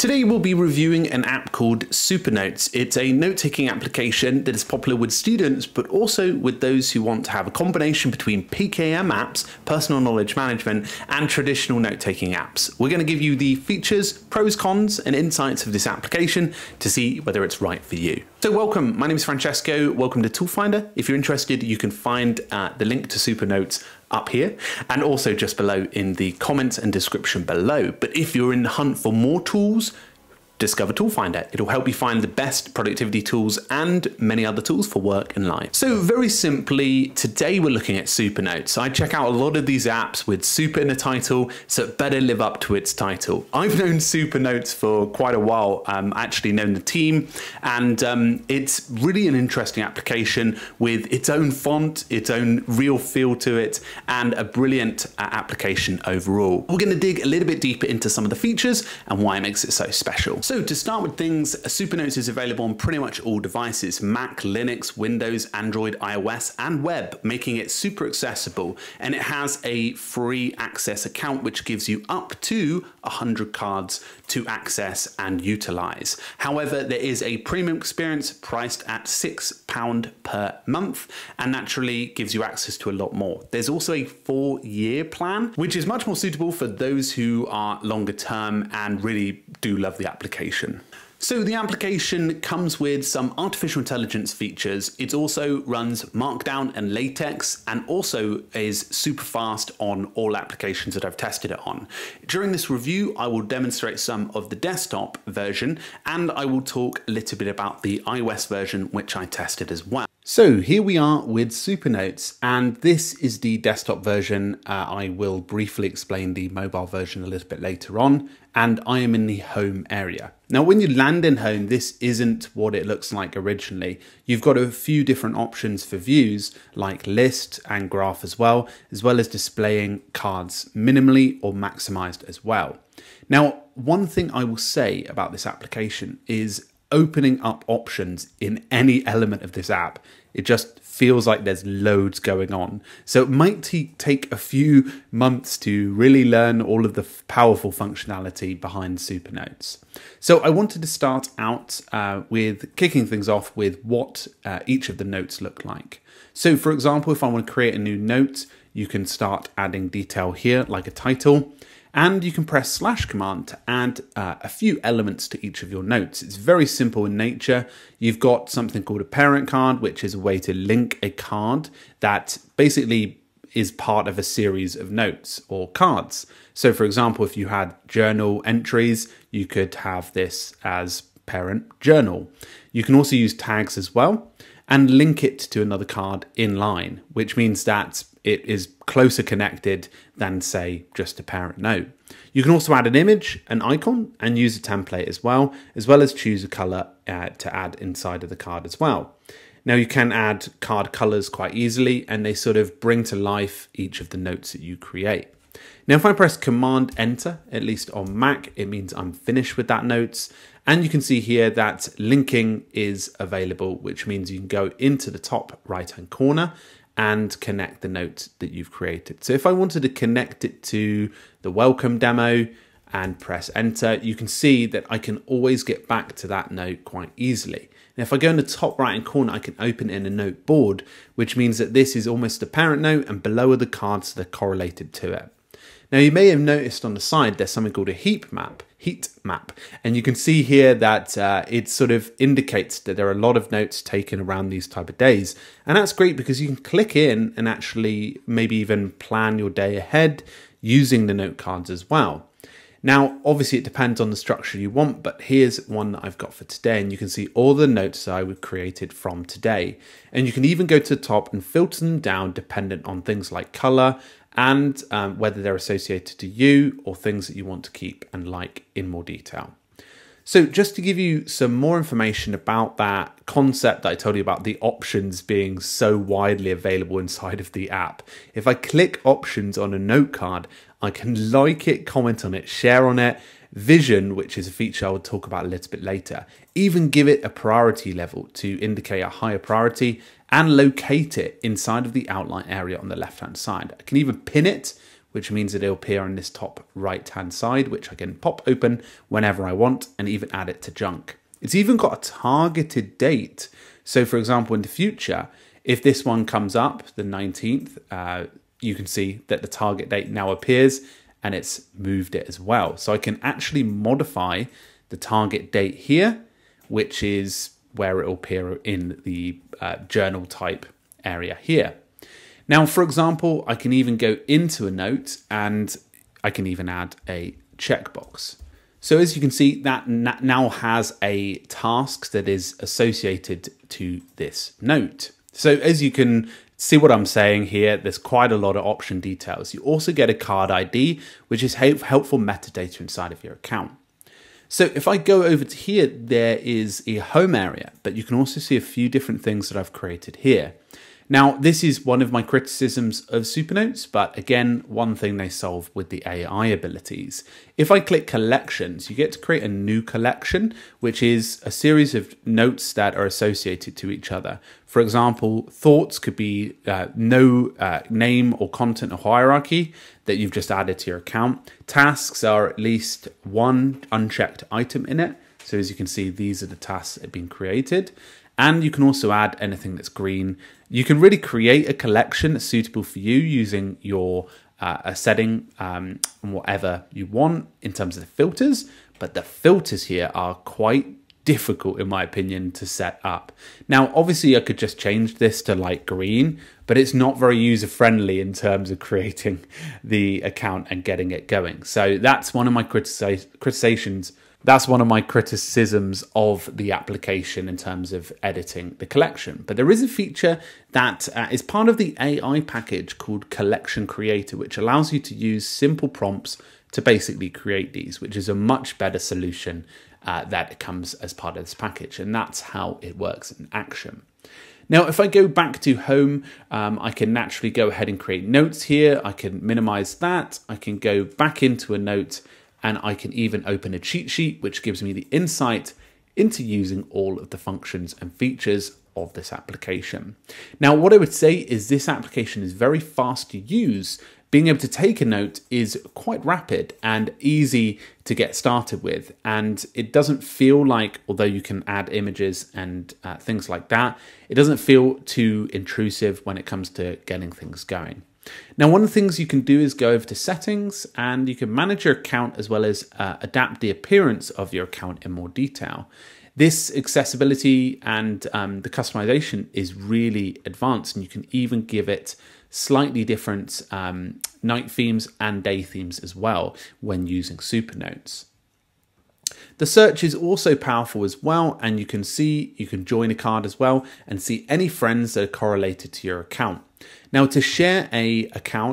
Today we'll be reviewing an app called Supernotes. It's a note-taking application that is popular with students, but also with those who want to have a combination between PKM apps, personal knowledge management, and traditional note-taking apps. We're going to give you the features, pros, cons, and insights of this application to see whether it's right for you. So welcome, my name is Francesco. Welcome to Toolfinder. If you're interested, you can find the link to Supernotes up here and also just below in the comments and description below. But if you're in the hunt for more tools, discover Toolfinder. It'll help you find the best productivity tools and many other tools for work and life. So very simply, today we're looking at Supernotes. I check out a lot of these apps with super in the title, so it better live up to its title. I've known Supernotes for quite a while, actually known the team, and it's really an interesting application with its own font, its own real feel to it, and a brilliant application overall. We're going to dig a little bit deeper into some of the features and why it makes it so special. So to start with things, Supernotes is available on pretty much all devices: Mac, Linux, Windows, Android, iOS, and web, making it super accessible. And it has a free access account, which gives you up to 100 cards to access and utilize. However, there is a premium experience priced at £6 per month and naturally gives you access to a lot more. There's also a 4-year plan, which is much more suitable for those who are longer term and really do love the application. So the application comes with some artificial intelligence features. It also runs Markdown and LaTeX and also is super fast on all applications that I've tested it on. During this review, I will demonstrate some of the desktop version and I will talk a little bit about the iOS version, which I tested as well. So here we are with Supernotes, and this is the desktop version. I will briefly explain the mobile version a little bit later on, and I am in the home area. Now, when you land in home, this isn't what it looks like originally. You've got a few different options for views, like list and graph as well as displaying cards minimally or maximized as well. Now, one thing I will say about this application is opening up options in any element of this app, it just feels like there's loads going on. So it might take a few months to really learn all of the powerful functionality behind Supernotes. So I wanted to start out with kicking things off with what each of the notes look like. So for example, if I want to create a new note, you can start adding detail here, like a title. And you can press / command to add a few elements to each of your notes. It's very simple in nature. You've got something called a parent card, which is a way to link a card that basically is part of a series of notes or cards. So for example, if you had journal entries, you could have this as parent journal. You can also use tags as well and link it to another card in line, which means that it is closer connected than, say, just a parent note. You can also add an image, an icon, and use a template as well as choose a color to add inside of the card as well. Now you can add card colors quite easily, and they sort of bring to life each of the notes that you create. Now, if I press Command Enter, at least on Mac, it means I'm finished with that notes. And you can see here that linking is available, which means you can go into the top right-hand corner and connect the note that you've created. So if I wanted to connect it to the welcome demo and press enter, you can see that I can always get back to that note quite easily. And if I go in the top right hand corner, I can open in a note board, which means that this is almost a parent note and below are the cards that are correlated to it. Now you may have noticed on the side there's something called a heat map, and you can see here that it sort of indicates that there are a lot of notes taken around these type of days. And that's great because you can click in and actually maybe even plan your day ahead using the note cards as well. Now, obviously it depends on the structure you want, but here's one that I've got for today, and you can see all the notes that I created from today. And you can even go to the top and filter them down dependent on things like color and whether they're associated to you or things that you want to keep and like in more detail. So just to give you some more information about that concept that I told you about, the options being so widely available inside of the app, if I click options on a note card, I can like it, comment on it, share on it, vision, which is a feature I will talk about a little bit later, even give it a priority level to indicate a higher priority and locate it inside of the outline area on the left hand side. I can even pin it, which means that it'll appear on this top right-hand side, which I can pop open whenever I want and even add it to junk. It's even got a targeted date. So for example, in the future, if this one comes up, the 19th, you can see that the target date now appears and it's moved it as well. So I can actually modify the target date here, which is where it will appear in the journal type area here. Now, for example, I can even go into a note and I can even add a checkbox. So as you can see, that now has a task that is associated to this note. So as you can see what I'm saying here, there's quite a lot of option details. You also get a card ID, which is helpful metadata inside of your account. So if I go over to here, there is a home area, but you can also see a few different things that I've created here. Now, this is one of my criticisms of Supernotes, but again, one thing they solve with the AI abilities. If I click collections, you get to create a new collection, which is a series of notes that are associated to each other. For example, thoughts could be no name or content or hierarchy that you've just added to your account. Tasks are at least one unchecked item in it. So as you can see, these are the tasks that have been created. And you can also add anything that's green. You can really create a collection that's suitable for you using your a setting and whatever you want in terms of the filters. But the filters here are quite difficult, in my opinion, to set up. Now, obviously, I could just change this to light green, but it's not very user-friendly in terms of creating the account and getting it going. So that's one of my criticisms. That's one of my criticisms of the application in terms of editing the collection. But there is a feature that is part of the AI package called Collection Creator, which allows you to use simple prompts to basically create these, which is a much better solution that comes as part of this package. And that's how it works in action. Now, if I go back to home, I can naturally go ahead and create notes here. I can minimize that. I can go back into a note, and I can even open a cheat sheet, which gives me the insight into using all of the functions and features of this application. Now, what I would say is this application is very fast to use. Being able to take a note is quite rapid and easy to get started with. And it doesn't feel like, although you can add images and things like that, it doesn't feel too intrusive when it comes to getting things going. Now, one of the things you can do is go over to settings and you can manage your account as well as adapt the appearance of your account in more detail. This accessibility and the customization is really advanced, and you can even give it slightly different night themes and day themes as well when using Supernotes. The search is also powerful as well, and you can join a card as well and see any friends that are correlated to your account. Now, to share a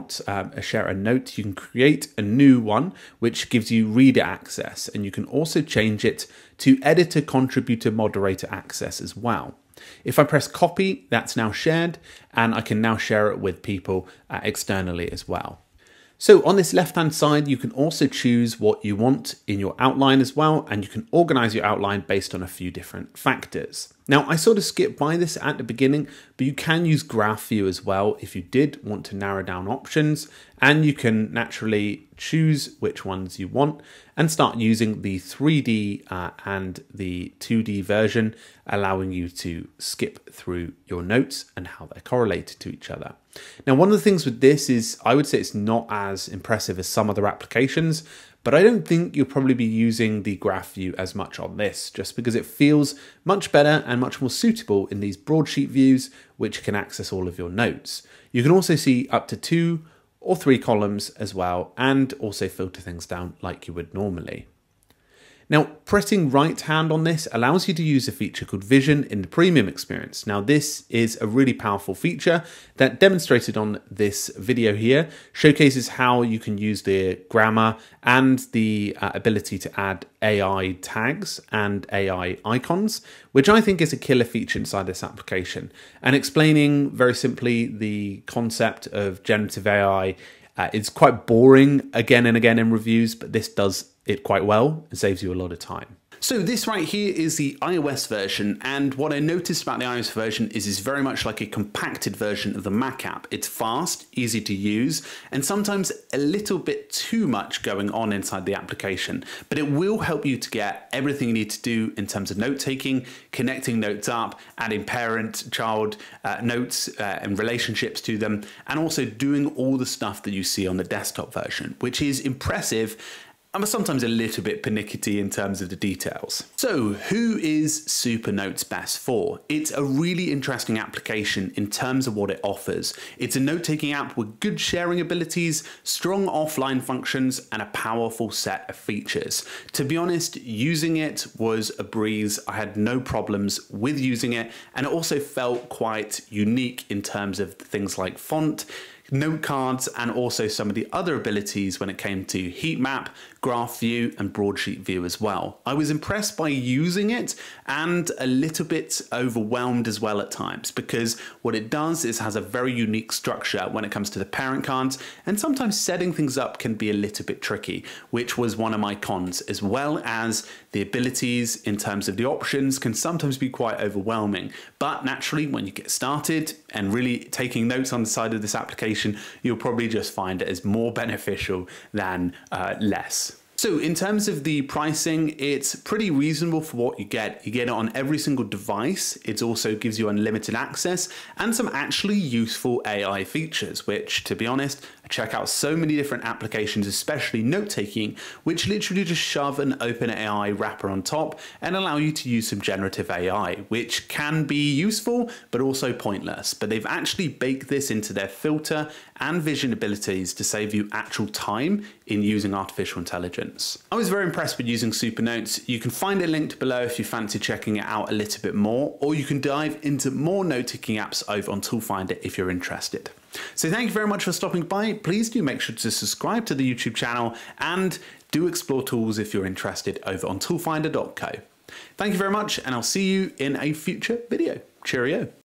note, you can create a new one, which gives you reader access, and you can also change it to editor, contributor, moderator access as well. If I press copy, that's now shared, and I can now share it with people externally as well. So on this left-hand side, you can also choose what you want in your outline as well, and you can organize your outline based on a few different factors. Now, I sort of skipped by this at the beginning, but you can use graph view as well if you did want to narrow down options, and you can naturally choose which ones you want and start using the 3D and the 2D version, allowing you to skip through your notes and how they're correlated to each other. Now, one of the things with this is I would say it's not as impressive as some other applications, but I don't think you'll probably be using the graph view as much on this, just because it feels much better and much more suitable in these broadsheet views, which can access all of your notes. You can also see up to 2 or 3 columns as well, and also filter things down like you would normally. Now, pressing right hand on this allows you to use a feature called Vision in the premium experience. Now, this is a really powerful feature that, demonstrated on this video here, showcases how you can use the grammar and the ability to add AI tags and AI icons, which I think is a killer feature inside this application. And explaining very simply the concept of generative AI, it's quite boring again and again in reviews, but this does it quite well. It saves you a lot of time. So this right here is the iOS version, and what I noticed about the iOS version is it's very much like a compacted version of the Mac app. It's fast, easy to use, and sometimes a little bit too much going on inside the application, but it will help you to get everything you need to do in terms of note-taking, connecting notes up, adding parent-child notes and relationships to them, and also doing all the stuff that you see on the desktop version, which is impressive. I'm sometimes a little bit pernickety in terms of the details. So who is Supernotes best for? It's a really interesting application in terms of what it offers. It's a note-taking app with good sharing abilities, strong offline functions, and a powerful set of features. To be honest, using it was a breeze. I had no problems with using it, and it also felt quite unique in terms of things like font, note cards, and also some of the other abilities when it came to heat map, graph view, and broadsheet view as well. I was impressed by using it and a little bit overwhelmed as well at times, because what it does is has a very unique structure when it comes to the parent cards, and sometimes setting things up can be a little bit tricky, which was one of my cons, as well as the abilities in terms of the options can sometimes be quite overwhelming. But naturally, when you get started and really taking notes on the side of this application, you'll probably just find it as more beneficial than less. So in terms of the pricing, it's pretty reasonable for what you get. You get it on every single device. It also gives you unlimited access and some actually useful AI features, which, to be honest, I check out so many different applications, especially note-taking, which literally just shove an OpenAI wrapper on top and allow you to use some generative AI, which can be useful, but also pointless. But they've actually baked this into their filter and vision abilities to save you actual time in using artificial intelligence. I was very impressed with using Supernotes. You can find it linked below if you fancy checking it out a little bit more, or you can dive into more note-taking apps over on Toolfinder if you're interested. So thank you very much for stopping by. Please do make sure to subscribe to the YouTube channel and do explore tools if you're interested over on toolfinder.co. Thank you very much, and I'll see you in a future video. Cheerio.